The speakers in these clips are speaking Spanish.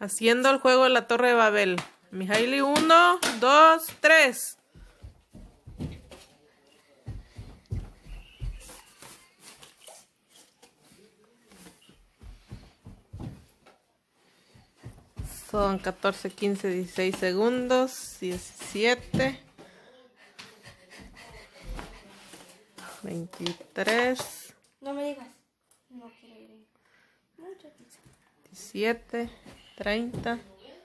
Haciendo el juego de la Torre de Babel. Mijaili, 1, 2, 3. Son 14, 15, 16 segundos. 17. 23. No me digas. No quiero ir. Mucha pizza. 17. 30.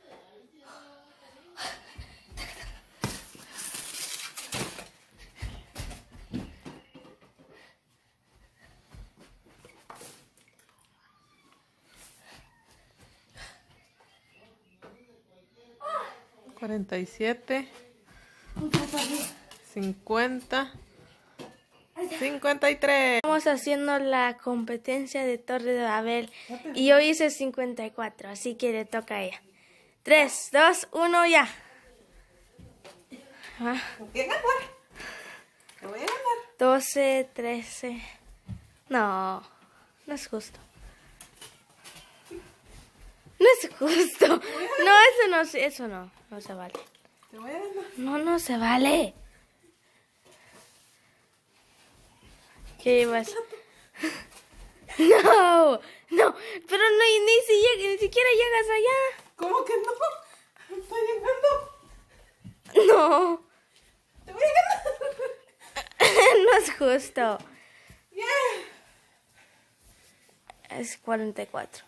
47. 50. 53. Estamos haciendo la competencia de Torre de Babel y yo hice 54, así que le toca a ella. 3, 2, 1, ya. ¿Qué ganar? Te voy a ganar. 12, 13. No, no es justo. No es justo. No, eso no se vale. Te voy a ganar. No se vale. ¿Qué ibas? No, pero ni siquiera llegas allá. ¿Cómo que no? Estoy llegando. No, Te voy a ganar. no es justo. Yeah. Es 44.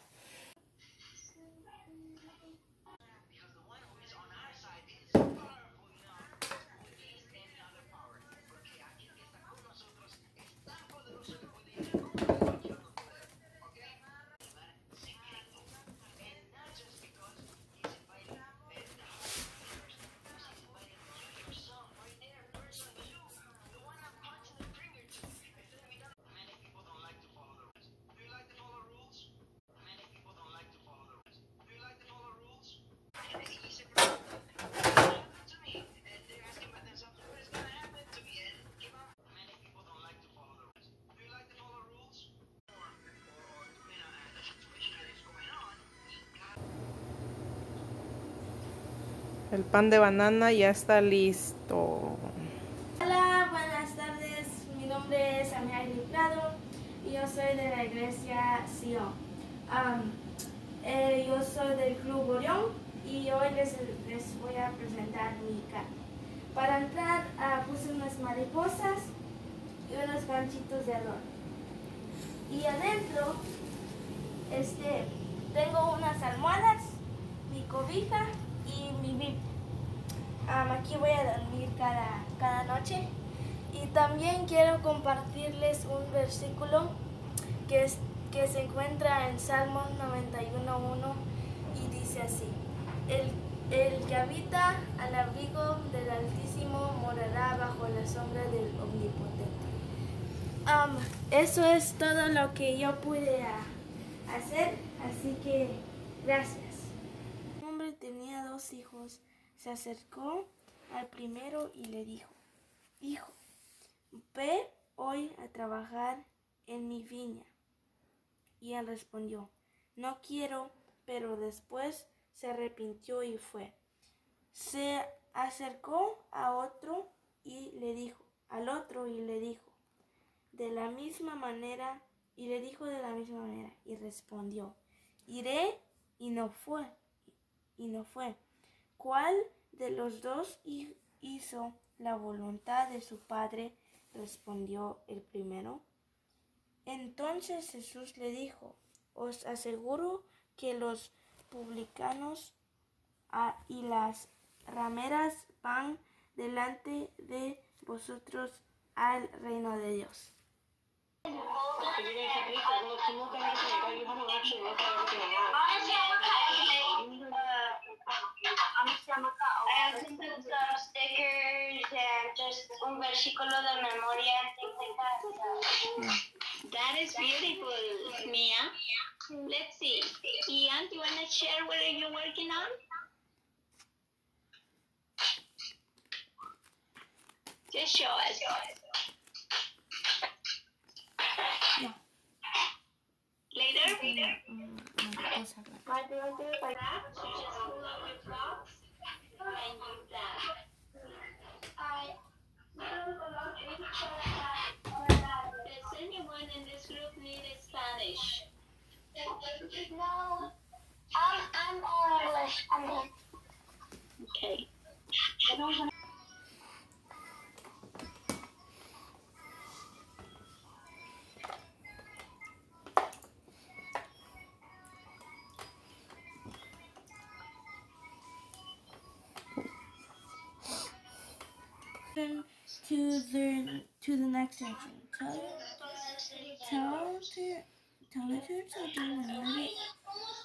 El pan de banana ya está listo. Hola, buenas tardes. Mi nombre es Mijaili Prado y yo soy de la iglesia Sion. Yo soy del Club Orión y hoy les voy a presentar mi carta. Para entrar puse unas mariposas y unos ganchitos de arroz. Y adentro tengo unas almohadas, mi cobija y mi Biblia. Aquí voy a dormir cada noche. Y también quiero compartirles un versículo que se encuentra en Salmos 91:1 y dice así: el que habita al abrigo del Altísimo morará bajo la sombra del Omnipotente. Eso es todo lo que yo pude hacer, así que gracias. Un hombre tenía 2 hijos. Se acercó al primero y le dijo: Hijo, ve hoy a trabajar en mi viña. Y él respondió: No quiero, pero después se arrepintió y fue. Se acercó al otro y le dijo, de la misma manera, y respondió: Iré, y no fue. ¿Cuál de los dos hizo la voluntad de su padre? Respondió el primero. Entonces Jesús le dijo: Os aseguro que los publicanos y las rameras van delante de vosotros al reino de Dios. I also put some stickers and just un versículo de memoria, things like that. That is beautiful, Mia. Let's see. Ian, do you want to share what are you working on? Just show us. Later? Mariposa blanca. Might you want to do it like that? You just pull up your blocks and you plan. Does anyone in this group need Spanish? No, I'm all English. Okay. To the next section. Tell the two children that